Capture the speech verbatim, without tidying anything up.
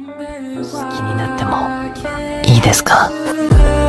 好きになってもいいですか？